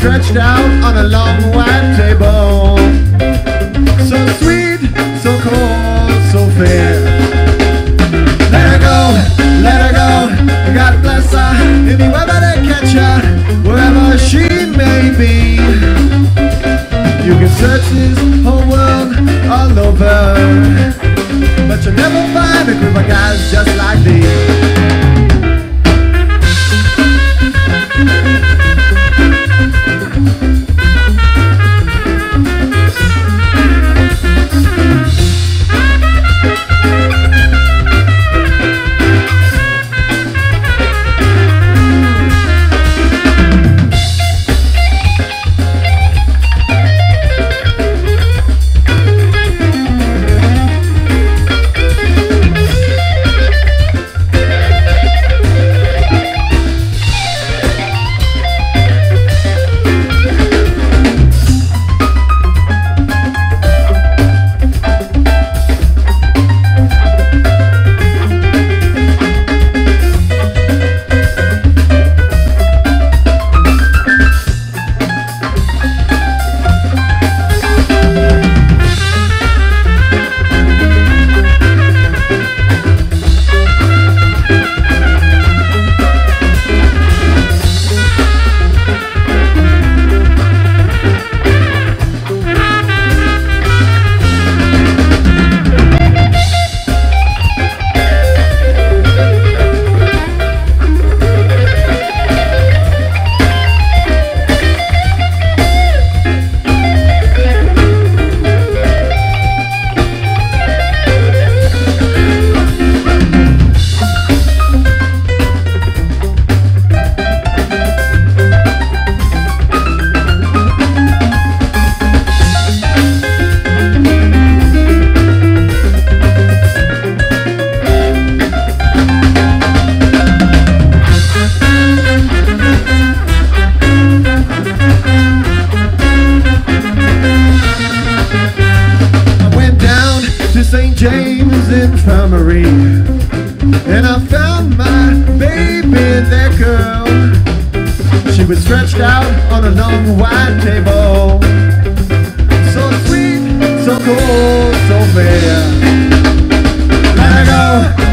stretched out on a long white table. So sweet, so cold, so fair. Let her go, let her go, God bless her. If you ever to catch her, wherever she may be, you can search this whole world all over, but you'll never find a group of guys just like these. St. James Infirmary, and I found my baby there, girl. She was stretched out on a long white table, so sweet, so cold, so fair. Let her go.